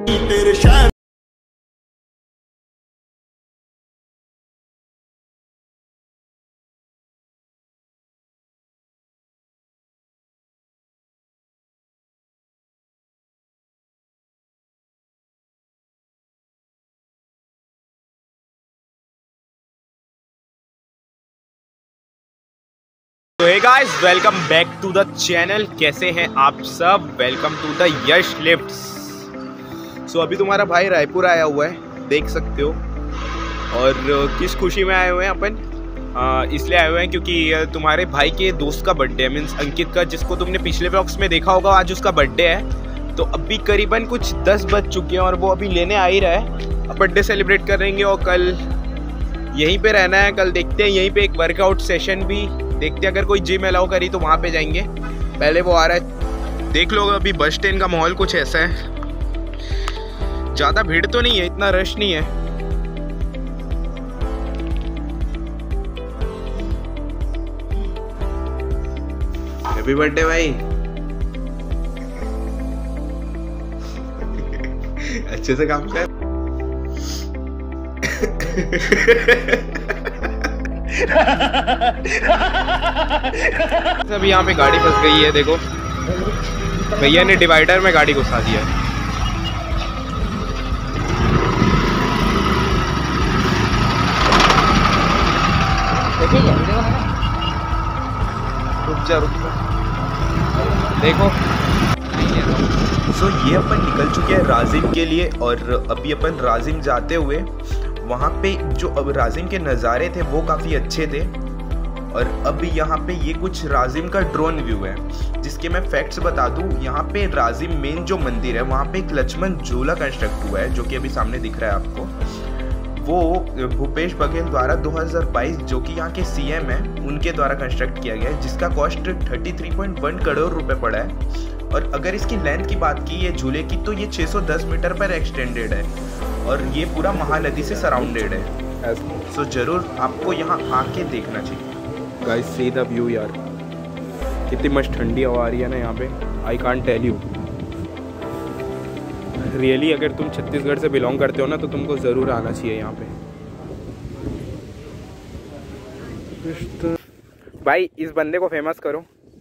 तेरे शहर। तो hey guys, welcome back to the channel. कैसे हैं आप सब? Welcome to the Yash lifts. So अभी तुम्हारा भाई रायपुर आया हुआ है, देख सकते हो। और किस खुशी में आए हुए हैं अपन? इसलिए आए हुए हैं क्योंकि तुम्हारे भाई के दोस्त का बर्थडे है, मीन्स अंकित का, जिसको तुमने पिछले व्लॉग्स में देखा होगा। आज उसका बर्थडे है, तो अभी करीबन कुछ 10 बज चुके हैं और वो अभी लेने आ ही रहा है। अब बर्थडे सेलिब्रेट करेंगे और कल यहीं पे रहना है। कल देखते हैं, यहीं पे एक वर्कआउट सेशन भी देखते हैं। अगर कोई जिम अलाउ करी तो वहाँ पे जाएंगे। पहले वो आ रहा है, देख लो। अभी बस स्टैंड का माहौल कुछ ऐसा है, ज़्यादा भीड़ तो नहीं है, इतना रश नहीं है। हैप्पी बर्थडे भाई। अच्छे से काम कर। अभी यहाँ पे गाड़ी फंस गई है, देखो भैया ने डिवाइडर में गाड़ी घुसा दिया है। रुक जा देखो। सो ये अपन निकल चुके हैं राजिम के लिए, और अभी अपन राजिम जाते हुए वहाँ पे जो अब राजिम के नज़ारे थे वो काफ़ी अच्छे थे। और अभी यहाँ पे ये कुछ राजिम का ड्रोन व्यू है, जिसके मैं फैक्ट्स बता दूँ। यहाँ पे राजिम मेन जो मंदिर है वहाँ पे एक लक्ष्मण झूला कंस्ट्रक्ट हुआ है, जो कि अभी सामने दिख रहा है आपको। वो भूपेश बघेल द्वारा 2022, जो कि यहाँ के सीएम हैं, उनके द्वारा कंस्ट्रक्ट किया गया है, जिसका कॉस्ट 33.1 करोड़ रुपए पड़ा है। और अगर इसकी लेंथ की बात की ये झूले की, तो ये 610 मीटर पर एक्सटेंडेड है और ये पूरा महानदी से सराउंडेड है। सो जरूर आपको यहाँ आके देखना चाहिए। गाइस सी द व्यू यार, कितनी मस्त ठंडी हवा आ रही है ना यहाँ पे। I can't tell you really. अगर तुम छत्तीसगढ़ से बिलोंग करते हो ना, तो तुमको ज़रूर आना चाहिए यहाँ पे। भाई इस बंदे को फेमस करो।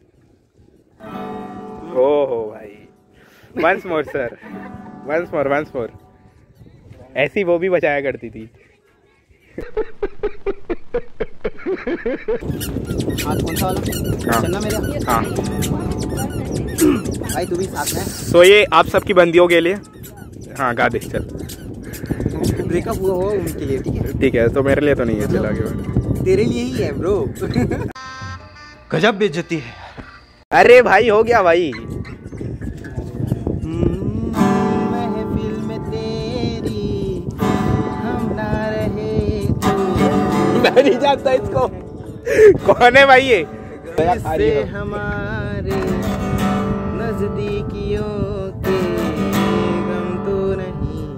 हो भाई, once more sir, once more. ऐसी वो भी बचाया करती थी। आज कौन सा वाला? हाँ। चलना मेरे। हाँ भाई तू भी साथ में। सो ये आप सबकी बंदियों के लिए। हाँ गा दे, चल। ब्रेकअप हुआ हो उनके लिए, ठीक है? ठीक है, तो मेरे लिए तो नहीं है, चला गया। तेरे लिए ही है ब्रो। गजब बेइज्जती है। अरे भाई हो गया भाई। महफिल में तेरी हम ना रहे तो। मैं नहीं जानता इसको। कौन है भाई ये? इससे हमारे नजदीकियों के गम तो नहीं।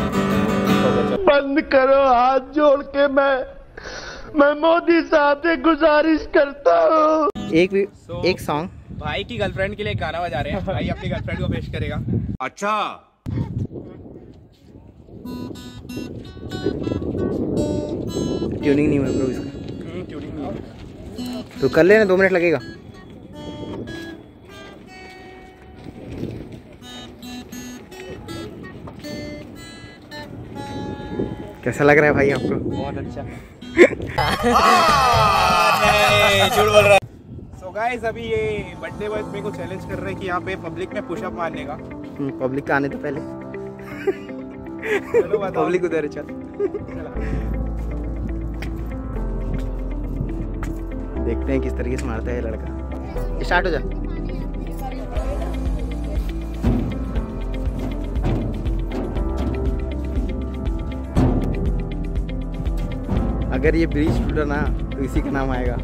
बंद करो हाथ जोड़ के, मैं मोदी साहब से गुजारिश करता हूँ। एक सॉन्ग भाई की गर्लफ्रेंड के लिए गाना बजा रहे हैं। भाई अपनी गर्लफ्रेंड को पेश करेगा। अच्छा, ट्यूनिंग नहीं हुआ ब्रो इसका। ट्यूनिंग नहीं। तो कर लेना, 2 मिनट लगेगा। कैसा लग रहा है भाई आपको? बहुत अच्छा। झूठ बोल रहा है। सो गाइस, अभी ये बर्थडे बॉय मेरे को चैलेंज कर रहे हैं कि यहाँ पे पब्लिक में पुशअप मारने का। पब्लिक का आने तो पहले। चलो बताओ। पब्लिक उधर है, चल। देखते हैं किस तरीके से मारता है लड़का। स्टार्ट हो जा। अगर ये ब्रिज टूटा ना तो इसी का नाम आएगा।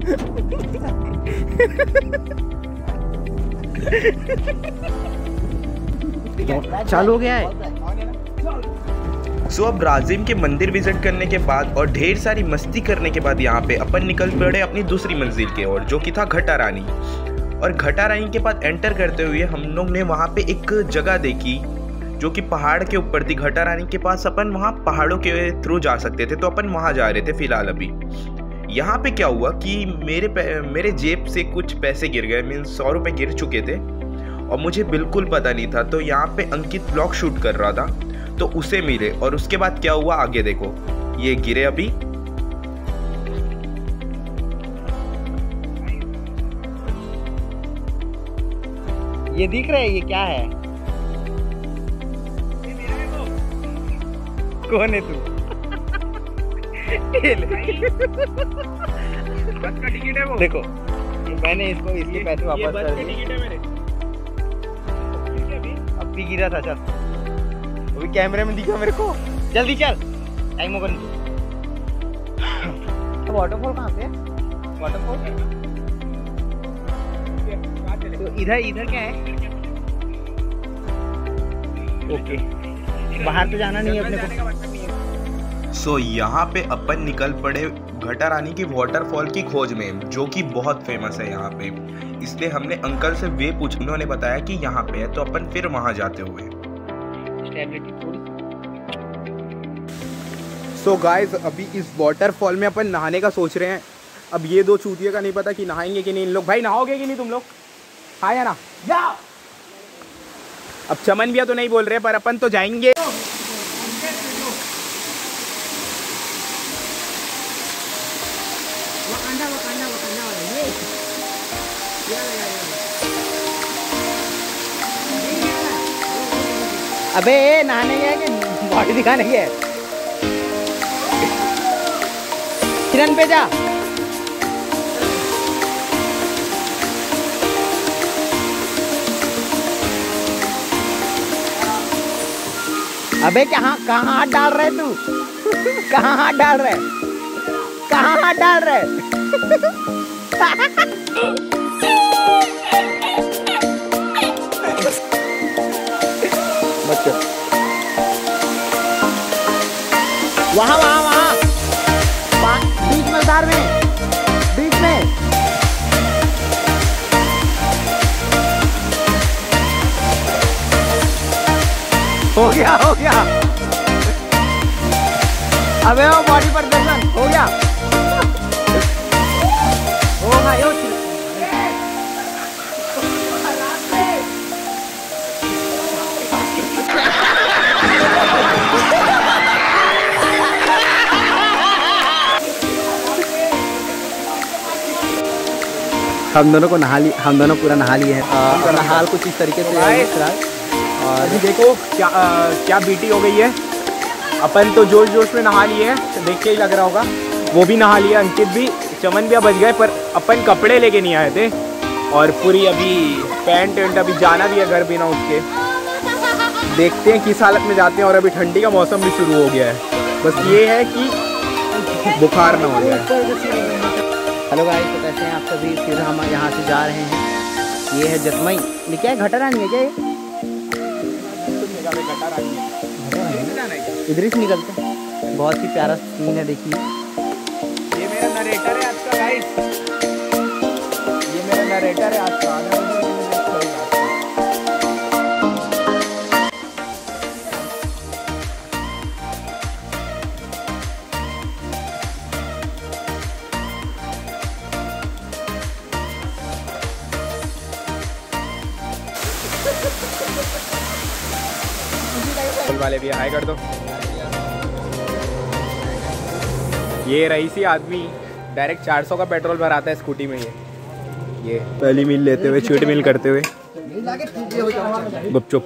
चालू हो गया है। सो अब राजिम के मंदिर विजिट करने के बाद और ढेर सारी मस्ती करने के बाद यहाँ पे अपन निकल पड़े अपनी दूसरी मंजिल के ओर, जो कि था घटा रानी। और घटा रानी के बाद एंटर करते हुए हम लोग ने वहाँ पे एक जगह देखी जो कि पहाड़ के ऊपर थी। घटा रानी के पास अपन वहाँ पहाड़ों के थ्रू जा सकते थे, तो अपन वहाँ जा रहे थे फिलहाल अभी। यहाँ पे क्या हुआ कि मेरे जेब से कुछ पैसे गिर गए, मीन्स 100 रुपये गिर चुके थे और मुझे बिल्कुल पता नहीं था। तो यहाँ पे अंकित ब्लॉग शूट कर रहा था तो उसे मिले, और उसके बाद क्या हुआ आगे देखो। ये गिरे अभी। ये दिख रहा है, ये क्या है? कौन है तू? बस का टिकट है वो। देखो मैंने इसको इसके पैसे वापस कर दिए। टिकट है मेरे। अब भी गिरा था। चल अभी कैमरे में दिखा मेरे को। जल्दी चल, टाइम ओवर। वाटरफॉल कहाँ पे? वाटरफॉल तो इधर क्या है? ओके, बाहर तो जाना नहीं है अपने को। सो यहाँ पे अपन निकल पड़े घटा रानी की वाटरफॉल की खोज में, जो कि बहुत फेमस है यहाँ पे। इसलिए हमने अंकल से वे पूछा, उन्होंने बताया कि यहाँ पे है, तो अपन फिर वहाँ जाते हुए। सो गाइस अभी इस वाटरफॉल में अपन नहाने का सोच रहे हैं। अब ये दो चूतिए का नहीं पता कि नहाएंगे कि नहीं। इन लोग भाई नहाओगे कि नहीं तुम लोग? हाँ या ना? या। अब चमन भैया तो नहीं बोल रहे पर अपन तो जाएंगे। अबे नहाने गया कि बॉडी दिखाने गया? किरण पे जा। अबे कहाँ हाथ डाल रहे तू? कहाँ हाथ डाल रहे? कहाँ हाथ डाल रहे? वहाँ बीच में, उधार में, बीच में। हो गया अबे वो बॉडी पर दर्शन हो गया। ओ भाई ओ हम दोनों पूरा नहा लिए हैं। अपना हाल कुछ इस तरीके से है। और अभी देखो क्या बीटी हो गई है। अपन तो जोश में नहा लिए हैं, तो देख के ही लग रहा होगा। वो भी नहा लिया, अंकित भी, चमन भी बच गए। पर अपन कपड़े लेके नहीं आए थे और पूरी अभी पैंट अभी जाना भी है घर बिना उसके। देखते हैं किस हालत में जाते हैं। और अभी ठंडी का मौसम भी शुरू हो गया है, बस ये है कि बुखार ना हो जाए। हेलो गाइस, तो कैसे हैं आप सभी? फिर हम यहाँ से जा रहे हैं। ये है जतमई। ये क्या है? घटा रानी है क्या ये? इधर से निकलते हैं। बहुत ही प्यारा सीन है, देखिए। ये मेरा नरेटर है आज का गाइस। ये मेरा नरेटर है आज का। वाले भी हाय कर दो। ये रईसी आदमी डायरेक्ट 400 का पेट्रोल भराता है स्कूटी में। ये पहली मील लेते हुए, चीट मील करते हुए गुपचुप।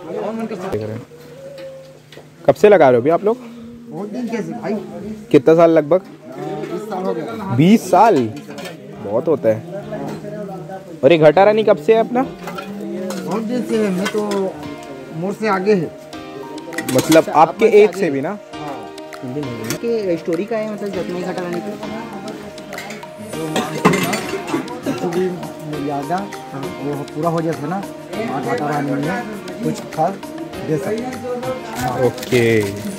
कब से लगा रहे हो अभी आप लोग? बहुत दिन से भाई। कितना साल? लगभग 20 साल हो गया। 20 साल बहुत होता है। और ये घटा रानी कब से है अपना? बहुत दिन से है। मैं तो मोर से आगे है, मतलब आपके एज से भी ना? हिंदी में कि स्टोरी का है, मतलब जतमई घटा रानी की जो भी मर्यादा वो पूरा हो जाता ना, घटा रानी में कुछ फल दे सकते। ओके।